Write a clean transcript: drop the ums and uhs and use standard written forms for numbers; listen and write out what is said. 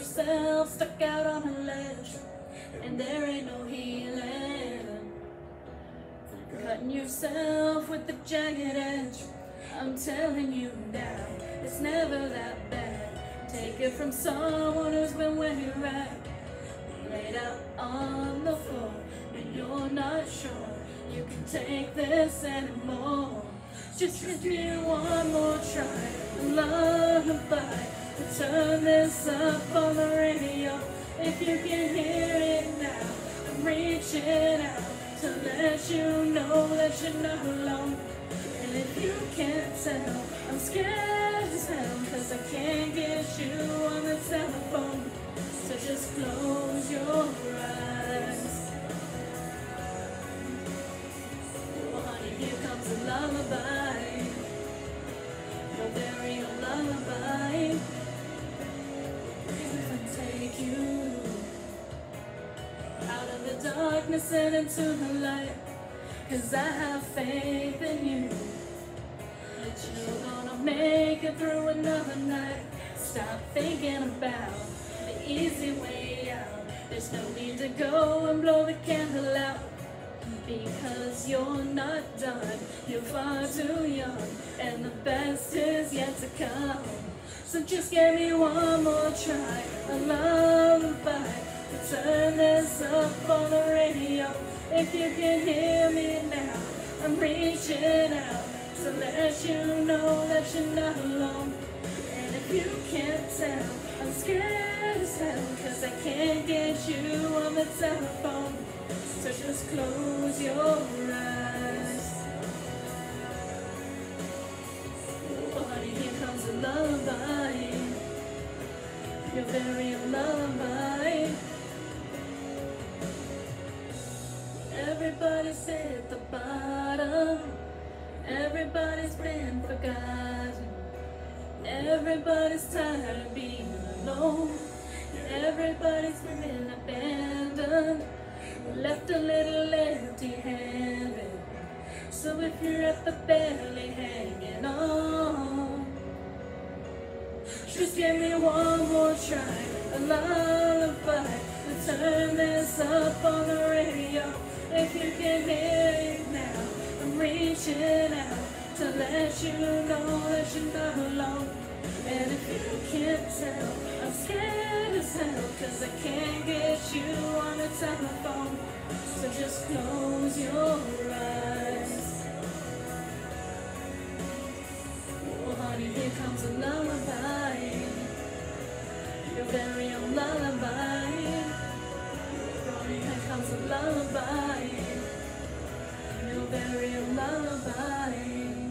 yourself stuck out on a ledge, and there ain't no healing. Cutting yourself with the jagged edge. I'm telling you now, it's never that bad. Take it from someone who's been where you're at. Laid out on the floor, and you're not sure you can take this anymore. Just give me one more try, a lullaby, to turn this up on the radio. If you can hear it now, I'm reaching out to let you know that you're not alone. And if you can't tell, I'm scared as hell, 'cause I can't get you on the telephone. So just close your eyes. Oh honey, here comes a lullaby, your very own lullaby. If I take you out of the darkness and into the light, 'cause I have faith in you, that you're gonna make it through another night. Stop thinking about the easy way out. There's no need to go and blow the candle out, because you're not done. You're far too young, and the best is yet to come. So just give me one more try, a lullaby, to turn this up on the radio. If you can hear me now, I'm reaching out to let you know that you're not alone. And if you can't tell, I'm scared as hell, 'cause I can't get you on the telephone. So just close your eyes. Oh honey, here comes a lullaby, your very own lullaby. Everybody's at the bottom, everybody's been forgotten, everybody's tired of being alone, everybody's been abandoned, left a little empty-handed. So if you're at the barely hanging on, just give me one more try, a lullaby, to turn this up on the radio. If you can hear it now, I'm reaching out to let you know that you're not alone. And if you can't tell, I'm scared as hell, 'cause I can't get you on the telephone. So just close your eyes. Oh honey, here comes a lullaby, your very own lullaby. Here comes a lullaby, your very own lullaby.